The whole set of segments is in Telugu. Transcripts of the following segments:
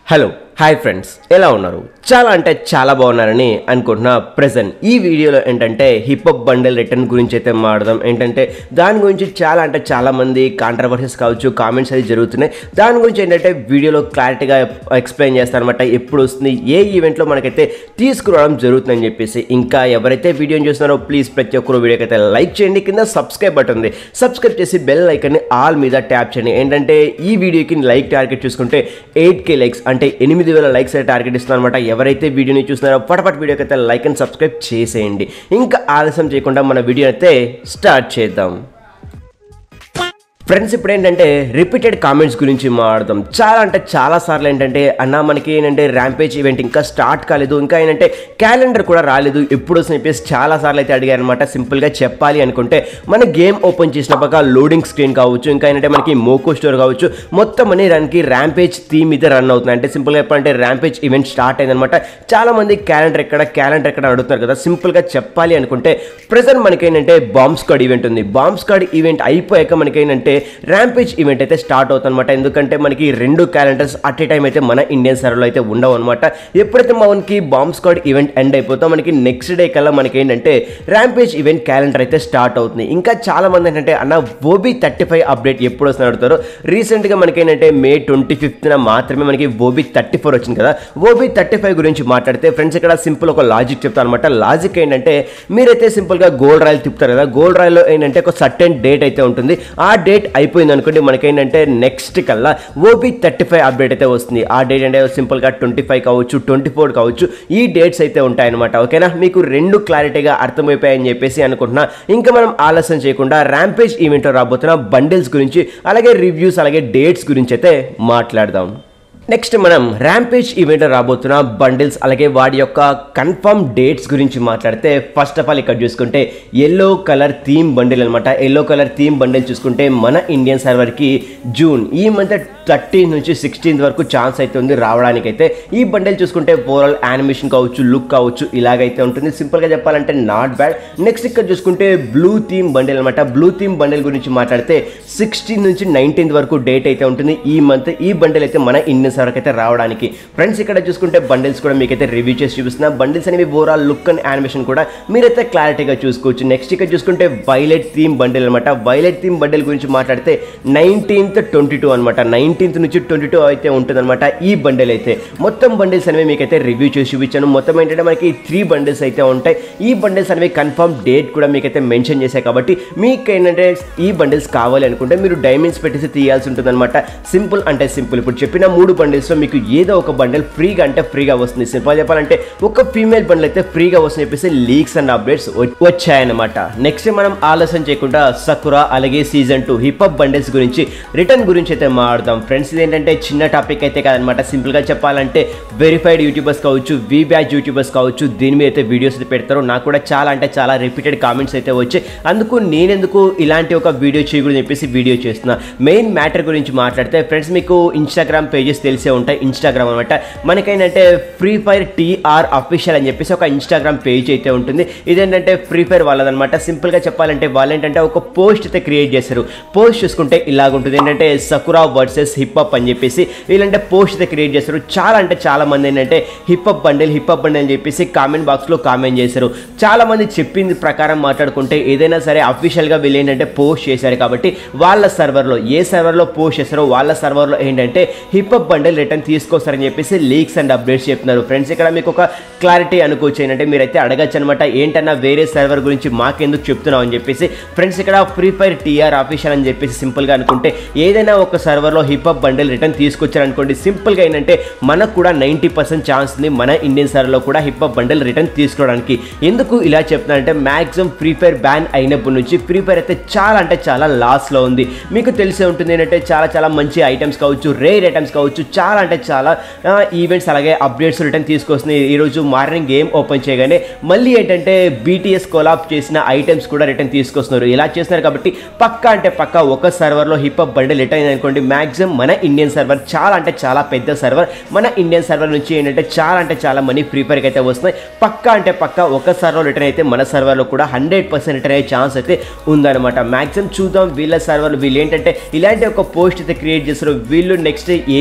హలో హాయ్ ఫ్రెండ్స్, ఎలా ఉన్నారు? చాలా అంటే చాలా బాగున్నారని అనుకుంటున్నా. ప్రెజెంట్ ఈ వీడియోలో ఏంటంటే హిప్ హాప్ బండిల్ రిటర్న్ గురించి అయితే మాట్లాడదాం. ఏంటంటే దాని గురించి చాలా అంటే చాలా మంది కాంట్రవర్సీస్ కావచ్చు, కామెంట్స్ అయితే జరుగుతున్నాయి. దాని గురించి ఏంటంటే వీడియోలో క్లారిటీగా ఎక్స్ప్లెయిన్ చేస్తారనమాట. ఎప్పుడు వస్తుంది, ఏ ఈవెంట్లో మనకైతే తీసుకురావడం జరుగుతుందని చెప్పేసి. ఇంకా ఎవరైతే వీడియోని చూస్తున్నారో ప్లీజ్ ప్రతి ఒక్కరు వీడియోకి అయితే లైక్ చేయండి. కింద సబ్స్క్రైబ్ బటన్ ఉంది, సబ్స్క్రైబ్ చేసి బెల్ ఐకాన్ని ఆల్ మీద ట్యాప్ చేయండి. ఏంటంటే ఈ వీడియోకి లైక్ టార్గెట్ చూసుకుంటే 8K లైక్స్ అంటే 8,000 లైక్స్ అయితే టార్గెట్ ఇస్తున్నాను అనమాట. ఎవరైతే వీడియోని చూస్తున్నారో ఫటాఫట్ వీడియోకి అయితే లైక్ అండ్ సబ్స్క్రైబ్ చేసేయండి. ఇంకా ఆలస్యం చేయకుండా మన వీడియో అయితే స్టార్ట్ చేద్దాం. ఫ్రెండ్స్, ఇప్పుడు ఏంటంటే రిపీటెడ్ కామెంట్స్ గురించి మాట్లాడదాం. చాలా అంటే చాలా సార్లు ఏంటంటే అన్న మనకి ఏంటంటే ర్యాంపేజ్ ఈవెంట్ ఇంకా స్టార్ట్ కాలేదు, ఇంకా ఏంటంటే క్యాలెండర్ కూడా రాలేదు, ఎప్పుడు వస్తుంది చెప్పేసి చాలా సార్లు అయితే అడిగారు అనమాట. సింపుల్గా చెప్పాలి అనుకుంటే మన గేమ్ ఓపెన్ చేసినప్పుడు లోడింగ్ స్క్రీన్ కావచ్చు, ఇంకా ఏంటంటే మనకి మోకో స్టోర్ కావచ్చు, మొత్తం అన్ని దానికి ర్యాంపేజ్ థీమ్ మీద రన్ అవుతుంది. అంటే సింపుల్గా చెప్పాలంటే ర్యాంపేజ్ ఈవెంట్ స్టార్ట్ అయిందనమాట. చాలా మంది క్యాలెండర్ ఎక్కడ అడుగుతున్నారు కదా. సింపుల్గా చెప్పాలి అనుకుంటే ప్రెజెంట్ మనకేంటంటే బాంబ్ స్క్వాడ్ ఈవెంట్ ఉంది. బాంబ్ స్క్వాడ్ ఈవెంట్ అయిపోయాక మనకేంటంటే ర్యాంపేజ్ ఈవెంట్ అయితే స్టార్ట్ అవుతుందన్నమాట. ఎందుకంటే మనకి 2 క్యాలెండర్స్ అట్ ఏ టైం అయితే మన ఇండియన్ సర్వర్లో అయితే ఉండవు అనమాట. ఎప్పుడైతే మనకి బాంబ్ స్క్వాడ్ ఈవెంట్ ఎండ్ అయిపోతాం మనకి నెక్స్ట్ డే కల్లా మనకి ఏంటంటే ర్యాంపేజ్ ఈవెంట్ క్యాలెండర్ అయితే స్టార్ట్ అవుతుంది. ఇంకా చాలా మంది ఏంటంటే అన్న ఓబీ 35 అప్డేట్ ఎప్పుడు వస్తుంది అడుగుతారు. రీసెంట్గా మనకి ఏంటంటే మే 25న మాత్రమే మనకి ఓబీ 34 వచ్చింది కదా. ఓబీ 35 గురించి మాట్లాడితే ఫ్రెండ్స్ ఇక్కడ సింపుల్ ఒక లాజిక్ చెప్తాను అనమాట. లాజిక్ ఏంటంటే మీరైతే సింపుల్గా గోల్డ్ రాయల్ తిప్పుతారు కదా. గోల్డ్ రాయల్లో ఏంటంటే ఒక సర్టెన్ డేట్ అయితే ఉంటుంది. ఆ డేట్ అయిపోయింది అనుకోండి, మనకేంటంటే నెక్స్ట్ కల్లా ఓబీ 35 అప్డేట్ అయితే వస్తుంది. ఆ డేట్ అంటే సింపుల్గా 25 కావచ్చు, 24 కావచ్చు, ఈ డేట్స్ అయితే ఉంటాయన్నమాట. ఓకేనా, మీకు 2 క్లారిటీగా అర్థమైపోయాయని చెప్పేసి అనుకుంటున్నా. ఇంకా మనం ఆలస్యం చేయకుండా ర్యాంపేజ్ ఈవెంట్లో రాబోతున్న బండిల్స్ గురించి, అలాగే రివ్యూస్, అలాగే డేట్స్ గురించి అయితే మాట్లాడదాం. నెక్స్ట్ మనం ర్యాంపేజ్ ఈవెంట్ రాబోతున్న బండిల్స్ అలాగే వాడి యొక్క కన్ఫర్మ్ డేట్స్ గురించి మాట్లాడితే ఫస్ట్ ఆఫ్ ఆల్ ఇక్కడ చూసుకుంటే ఎల్లో కలర్ థీమ్ బండిల్ అనమాట. ఎల్లో కలర్ థీమ్ బండిల్ చూసుకుంటే మన ఇండియన్ సర్వర్కి జూన్ ఈ మంత్ 13 నుంచి 16 వరకు ఛాన్స్ అయితే ఉంది రావడానికి. అయితే ఈ బండిల్ చూసుకుంటే ఓవరాల్ యానిమేషన్ కావచ్చు, లుక్ కావచ్చు, ఇలాగైతే ఉంటుంది. సింపుల్గా చెప్పాలంటే నాట్ బ్యాడ్. నెక్స్ట్ ఇక్కడ చూసుకుంటే బ్లూ థీమ్ బండిల్ అనమాట. బ్లూ థీమ్ బండిల్ గురించి మాట్లాడితే 16 నుంచి 19 వరకు డేట్ అయితే ఉంటుంది ఈ మంత్. ఈ బండిల్ అయితే మన ఇండియన్ సర్వర్కి అయితే రావడానికి. ఫ్రెండ్స్ ఇక్కడ చూసుకుంటే బండిల్స్ కూడా మీకైతే రివ్యూ చేసి చూపిస్తున్నా. బండిల్స్ అనేవి ఓవరాల్ లుక్ అండ్ యానిమేషన్ కూడా మీరైతే క్లారిటీగా చూసుకోవచ్చు. నెక్స్ట్ ఇక్కడ చూసుకుంటే వైలెట్ థీమ్ బండిల్ అనమాట. వైలెట్ థీమ్ బండిల్ గురించి మాట్లాడితే 19th 22 అనమాట. 19th నుంచి 22 అయితే ఉంటుందన్నమాట ఈ బండిల్ అయితే. మొత్తం బండిల్స్ అనేవి మీకైతే రివ్యూ చేసి చూపించాను. మొత్తం ఏంటంటే మనకి 3 బండిల్స్ అయితే ఉంటాయి. ఈ బండిల్స్ అనేవి కన్ఫర్మ్ డేట్ కూడా మీకైతే మెన్షన్ చేశాయి. కాబట్టి మీకు ఏంటంటే ఈ బండిల్స్ కావాలి అనుకుంటే మీరు డైమండ్స్ పెట్టేసి తీయాల్సి ఉంటుందన్నమాట. సింపుల్ అంటే సింపుల్. ఇప్పుడు చెప్పిన 3 బండిల్స్లో మీకు ఏదో ఒక బండిల్ ఫ్రీగా అంటే ఫ్రీగా వస్తుంది. సింపుల్ చెప్పాలంటే ఒక ఫీమేల్ బండిల్ అయితే ఫ్రీగా వస్తుంది చెప్పేసి లీక్స్ అండ్ అప్డేట్స్ వచ్చాయన్నమాట. నెక్స్ట్ మనం ఆలస్యం చేయకుండా సకురా అలాగే సీజన్ 2 హిప్ హాప్ బండిల్స్ గురించి రిటర్న్ గురించి అయితే మాట్లాడదాం. ఫ్రెండ్స్ ఇది ఏంటంటే చిన్న టాపిక్ అయితే కాదనమాట. సింపుల్గా చెప్పాలంటే వెరిఫైడ్ యూట్యూబర్స్ కావచ్చు, వి బ్యాచ్ యూట్యూబర్స్ కావచ్చు, దీని మీద అయితే వీడియోస్ అయితే పెడతారు. నాకు కూడా చాలా అంటే చాలా రిపీటెడ్ కామెంట్స్ అయితే వచ్చాయి. అందుకు నేనెందుకు ఇలాంటి ఒక వీడియో చేయకూడదు చెప్పేసి వీడియో చేస్తున్నా. మెయిన్ మ్యాటర్ గురించి మాట్లాడితే ఫ్రెండ్స్ మీకు ఇన్స్టాగ్రామ్ పేజెస్ తెలిసే ఉంటాయి. ఇన్స్టాగ్రామ్ అనమాట మనకేంటంటే ఫ్రీ ఫైర్ TR అఫీషియల్ అని చెప్పేసి ఒక ఇన్స్టాగ్రామ్ పేజ్ అయితే ఉంటుంది. ఇదేంటంటే ఫ్రీ ఫైర్ వాళ్ళదనమాట. సింపుల్గా చెప్పాలంటే వాళ్ళు ఏంటంటే ఒక పోస్ట్ అయితే క్రియేట్ చేశారు. పోస్ట్ చూసుకుంటే ఇలాగుంటుంది. ఏంటంటే సకురా వర్సెస్ హిప్ హాప్ అని చెప్పేసి వీళ్ళంటే పోస్ట్ అయితే క్రియేట్ చేశారు. చాలా అంటే చాలా మంది ఏంటంటే హిప్ హాప్ బండిల్ అని చెప్పేసి కామెంట్ బాక్స్లో కామెంట్ చేశారు. చాలా మంది చెప్పింది ప్రకారం మాట్లాడుకుంటే ఏదైనా సరే అఫీషియల్గా వీళ్ళు ఏంటంటే పోస్ట్ చేశారు. కాబట్టి వాళ్ళ సర్వర్లో ఏ సర్వర్లో పోస్ట్ చేశారో వాళ్ళ సర్వర్లో ఏంటంటే హిప్ హాప్ బండిల్ రిటర్న్ తీసుకొస్తారని చెప్పేసి లీక్స్ అండ్ అప్డేట్స్ చెప్తున్నారు. ఫ్రెండ్స్ ఇక్కడ మీకు ఒక క్లారిటీ అనుకోవచ్చు. ఏంటంటే మీరైతే అడగచ్చు అనమాట, ఏంటన్నా వేరే సర్వర్ గురించి మాకెందుకు చెప్తున్నావు అని చెప్పేసి. ఫ్రెండ్స్ ఇక్కడ ఫ్రీ ఫైర్ TR అఫీషియల్ అని చెప్పేసి సింపుల్గా అనుకుంటే ఏదైనా ఒక సర్వర్లో హిప్ హాప్ బండిల్ రిటర్న్ తీసుకొచ్చారనుకోండి, సింపుల్గా ఏంటంటే మనకు కూడా 90% ఛాన్స్ ఉంది మన ఇండియన్ సర్వర్లో కూడా హిప్ హాప్ బండిల్ రిటర్న్ తీసుకోవడానికి. ఎందుకు ఇలా చెప్తున్నానంటే మ్యాక్సిమం ఫ్రీ ఫైర్ బ్యాన్ అయినప్పటి నుంచి ఫ్రీ ఫైర్ అయితే చాలా అంటే చాలా లాస్లో ఉంది. మీకు తెలిసే ఉంటుంది ఏంటంటే చాలా చాలా మంచి ఐటమ్స్ కావచ్చు, రేర్ ఐటమ్స్ కావచ్చు, చాలా అంటే చాలా ఈవెంట్స్ అలాగే అప్డేట్స్ రిటర్న్ తీసుకొస్తున్నాయి. ఈరోజు మార్నింగ్ గేమ్ ఓపెన్ చేయగానే మళ్ళీ ఏంటంటే BTS కొలాబ్ చేసిన ఐటమ్స్ కూడా రిటర్న్ తీసుకొస్తున్నారు. ఇలా చేస్తున్నారు కాబట్టి పక్కా అంటే పక్కా ఒక సర్వర్లో హిప్ హాప్ బండిల్ రిటర్న్ అనుకోండి, మ్యాక్సిమం మన ఇండియన్ సర్వర్ చాలా అంటే చాలా పెద్ద సర్వర్. మన ఇండియన్ సర్వర్ నుంచి ఏంటంటే చాలా మనీ ఫ్రీ ఫైర్కి అయితే వస్తున్నాయి. పక్కా అంటే పక్కా ఒక సర్వర్ రిటర్న్ అయితే మన సర్వర్లో కూడా 100% రిటర్న్ అయ్యే ఛాన్స్ అయితే ఉందన్నమాట. మ్యాక్సిమం చూద్దాం వీళ్ళ సర్వర్లు వీళ్ళు ఏంటంటే ఇలాంటి ఒక పోస్ట్ అయితే క్రియేట్ చేస్తారు. వీళ్ళు నెక్స్ట్ ఏం చెప్తారు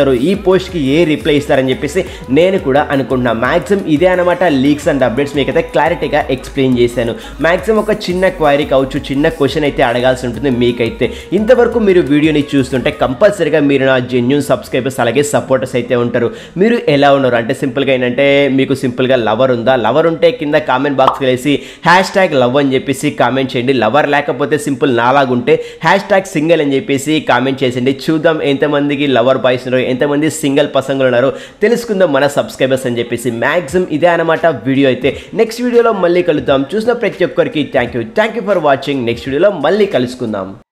ఇస్తారు, ఈ పోస్ట్కి ఏ రిప్లై ఇస్తారని చెప్పేసి నేను కూడా అనుకుంటున్నా. మ్యాక్సిమం ఇదే అనమాట లీక్స్ అండ్ అప్డేట్స్ మీకైతే క్లారిటీగా ఎక్స్ప్లెయిన్ చేశాను. మ్యాక్సిమం ఒక చిన్న క్వైరీ కావచ్చు, చిన్న క్వశ్చన్ అయితే అడగాల్సి ఉంటుంది మీకైతే. ఇంతవరకు మీరు వీడియోని చూస్తుంటే కంపల్సరీగా మీరు నా జెన్యూన్ సబ్స్క్రైబర్స్ అలాగే సపోర్టర్స్ అయితే ఉంటారు. మీరు ఎలా ఉన్నారు అంటే సింపుల్గా ఏంటంటే మీకు సింపుల్గా లవర్ ఉందా? లవర్ ఉంటే కింద కామెంట్ బాక్స్కి వేసి #లవ్ అని చెప్పేసి కామెంట్ చేయండి. లవర్ లేకపోతే సింపుల్ నాలాగుంటే #సింగిల్ అని చెప్పేసి కామెంట్ చేసిండి. చూద్దాం ఎంతమందికి లవర్ బాయ్స్ ఉన్నారు, ఎంతమంది సింగిల్ పసంగులు ఉన్నారో తెలుసుకుందాం మన సబ్స్క్రైబర్స్ అని చెప్పేసి. మ్యాక్సిమం ఇదే అనమాట వీడియో అయితే. నెక్స్ట్ వీడియోలో మళ్ళీ కలుద్దాం. చూసిన ప్రతి ఒక్కరికి thank you for watching. Next వీడియోలో మళ్ళీ కలుసుకుందాం.